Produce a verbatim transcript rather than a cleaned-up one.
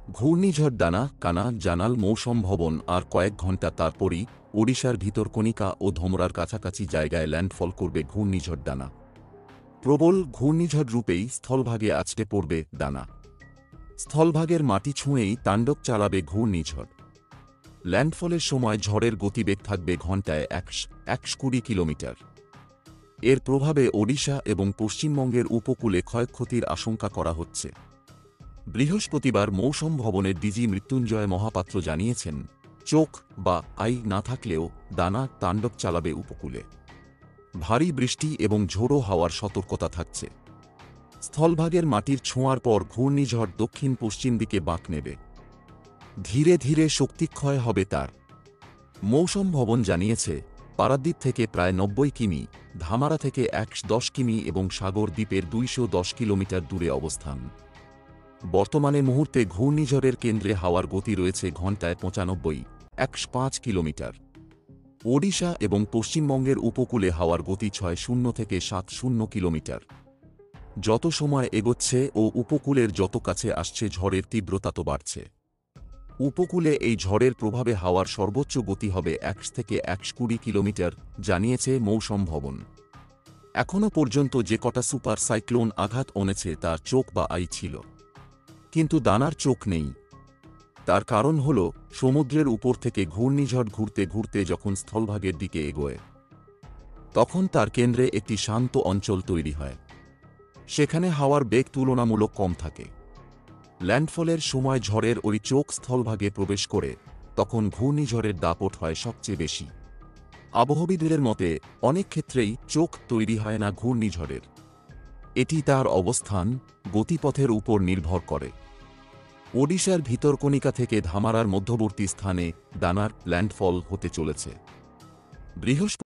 ঘূর্ণিঝড় দানা কানা জানাল মৌসুম ভবন আর কয়েক ঘণ্টা তারপরই ওড়িশার ভিতরকণিকা ও ধমরার কাছাকাছি জায়গায় ল্যান্ডফল করবে ঘূর্ণিঝড় দানা। প্রবল ঘূর্ণিঝড় রূপেই স্থলভাগে আছড়ে পড়বে দানা। স্থলভাগের মাটি ছুঁয়েই তাণ্ডব চালাবে ঘূর্ণিঝড়। ল্যান্ডফলের সময় ঝড়ের গতিবেগ থাকবে ঘণ্টায় একশ একশ কুড়ি কিলোমিটার। এর প্রভাবে ওড়িশা এবং পশ্চিমবঙ্গের উপকূলে ক্ষয়ক্ষতির আশঙ্কা করা হচ্ছে। বৃহস্পতিবার মৌসুম ভবনের ডিজি মৃত্যুঞ্জয় মহাপাত্র জানিয়েছেন, চোখ বা আই না থাকলেও দানা তাণ্ডব চালাবে উপকূলে। ভারী বৃষ্টি এবং ঝোড়ো হাওয়ার সতর্কতা থাকছে। স্থলভাগের মাটির ছোঁয়ার পর ঘূর্ণিঝড় দক্ষিণ পশ্চিম দিকে বাঁক নেবে। ধীরে ধীরে শক্তিক্ষয় হবে তার। মৌসুম ভবন জানিয়েছে, পারাদ্বীপ থেকে প্রায় নব্বই কিমি, ধামারা থেকে একশো দশ কিমি এবং সাগর দ্বীপের দুইশো দশ কিলোমিটার দূরে অবস্থান। বর্তমানে মুহূর্তে ঘূর্ণিঝড়ের কেন্দ্রে হাওয়ার গতি রয়েছে ঘণ্টায় পঁচানব্বই একশো পাঁচ কিলোমিটার। ওড়িশা এবং পশ্চিমবঙ্গের উপকূলে হাওয়ার গতি ছয় শূন্য থেকে সাত শূন্য কিলোমিটার। যত সময় এগোচ্ছে ও উপকূলের যত কাছে আসছে ঝড়ের তীব্রতা তো বাড়ছে। উপকূলে এই ঝড়ের প্রভাবে হাওয়ার সর্বোচ্চ গতি হবে একশো থেকে একশো কুড়ি কিলোমিটার, জানিয়েছে মৌসুম ভবন। এখনও পর্যন্ত যে কটা সুপার সাইক্লোন আঘাত এনেছে তার চোখ বা আই ছিল, কিন্তু দানার চোখ নেই। তার কারণ হল সমুদ্রের উপর থেকে ঘূর্ণিঝড় ঘুরতে ঘুরতে যখন স্থলভাগের দিকে এগোয়, তখন তার কেন্দ্রে একটি শান্ত অঞ্চল তৈরি হয়। সেখানে হাওয়ার বেগ তুলনামূলক কম থাকে। ল্যান্ডফলের সময় ঝড়ের ওই চোখ স্থলভাগে প্রবেশ করে, তখন ঘূর্ণিঝড়ের দাপট হয় সবচেয়ে বেশি। আবহবিদদের মতে অনেক ক্ষেত্রেই চোখ তৈরি হয় না ঘূর্ণিঝড়ের। এটি তার অবস্থান, গতিপথের উপর নির্ভর করে। ওড়িশার ভিতরকণিকা থেকে ধামারার মধ্যবর্তী স্থানে দানার ল্যান্ডফল হতে চলেছে। বৃহস্পতি